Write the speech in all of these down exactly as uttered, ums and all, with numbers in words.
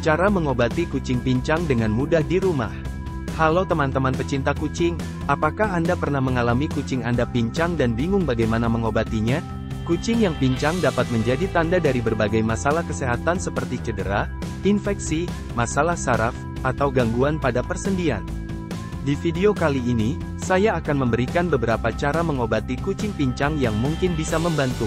Cara mengobati kucing pincang dengan mudah di rumah. Halo teman-teman pecinta kucing, apakah Anda pernah mengalami kucing Anda pincang dan bingung bagaimana mengobatinya? Kucing yang pincang dapat menjadi tanda dari berbagai masalah kesehatan seperti cedera, infeksi, masalah saraf, atau gangguan pada persendian. Di video kali ini, saya akan memberikan beberapa cara mengobati kucing pincang yang mungkin bisa membantu.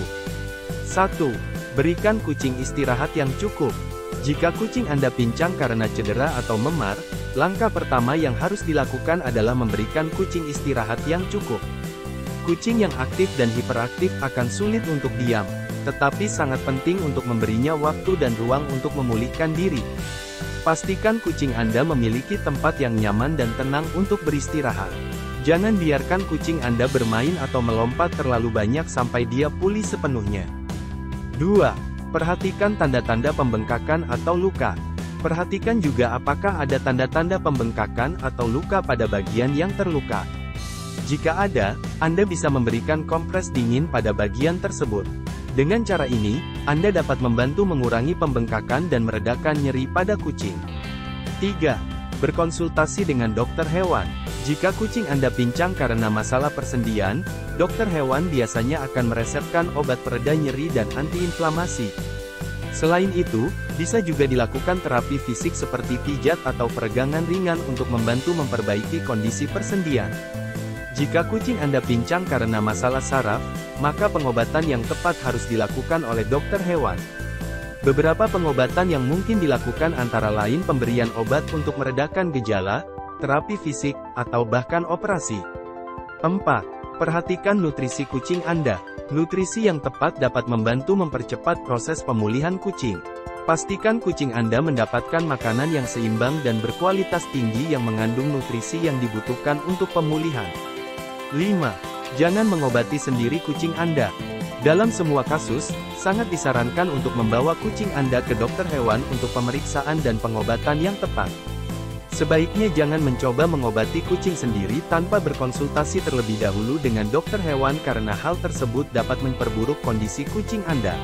satu. Berikan kucing istirahat yang cukup. Jika kucing Anda pincang karena cedera atau memar, langkah pertama yang harus dilakukan adalah memberikan kucing istirahat yang cukup. Kucing yang aktif dan hiperaktif akan sulit untuk diam, tetapi sangat penting untuk memberinya waktu dan ruang untuk memulihkan diri. Pastikan kucing Anda memiliki tempat yang nyaman dan tenang untuk beristirahat. Jangan biarkan kucing Anda bermain atau melompat terlalu banyak sampai dia pulih sepenuhnya. dua. Perhatikan tanda-tanda pembengkakan atau luka. Perhatikan juga apakah ada tanda-tanda pembengkakan atau luka pada bagian yang terluka. Jika ada, Anda bisa memberikan kompres dingin pada bagian tersebut. Dengan cara ini, Anda dapat membantu mengurangi pembengkakan dan meredakan nyeri pada kucing. tiga. Berkonsultasi dengan dokter hewan. Jika kucing Anda pincang karena masalah persendian, dokter hewan biasanya akan meresepkan obat pereda nyeri dan antiinflamasi. Selain itu, bisa juga dilakukan terapi fisik seperti pijat atau peregangan ringan untuk membantu memperbaiki kondisi persendian. Jika kucing Anda pincang karena masalah saraf, maka pengobatan yang tepat harus dilakukan oleh dokter hewan. Beberapa pengobatan yang mungkin dilakukan antara lain pemberian obat untuk meredakan gejala, terapi fisik, atau bahkan operasi. empat. Perhatikan nutrisi kucing Anda. Nutrisi yang tepat dapat membantu mempercepat proses pemulihan kucing. Pastikan kucing Anda mendapatkan makanan yang seimbang dan berkualitas tinggi yang mengandung nutrisi yang dibutuhkan untuk pemulihan. lima. Jangan mengobati sendiri kucing Anda. Dalam semua kasus, sangat disarankan untuk membawa kucing Anda ke dokter hewan untuk pemeriksaan dan pengobatan yang tepat. Sebaiknya jangan mencoba mengobati kucing sendiri tanpa berkonsultasi terlebih dahulu dengan dokter hewan karena hal tersebut dapat memperburuk kondisi kucing Anda.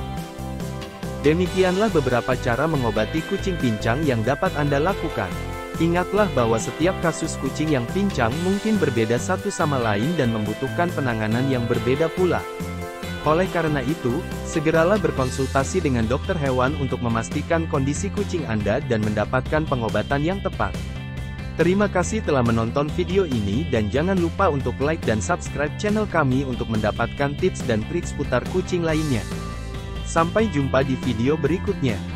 Demikianlah beberapa cara mengobati kucing pincang yang dapat Anda lakukan. Ingatlah bahwa setiap kasus kucing yang pincang mungkin berbeda satu sama lain dan membutuhkan penanganan yang berbeda pula. Oleh karena itu, segeralah berkonsultasi dengan dokter hewan untuk memastikan kondisi kucing Anda dan mendapatkan pengobatan yang tepat. Terima kasih telah menonton video ini dan jangan lupa untuk like dan subscribe channel kami untuk mendapatkan tips dan trik seputar kucing lainnya. Sampai jumpa di video berikutnya.